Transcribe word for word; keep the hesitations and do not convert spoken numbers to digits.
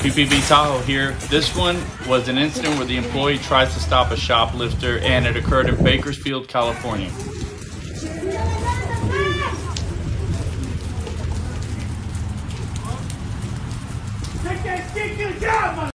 P P V-TAHOE here. This one was an incident where the employee tries to stop a shoplifter, and it occurred in Bakersfield, California. Take that stick to the job,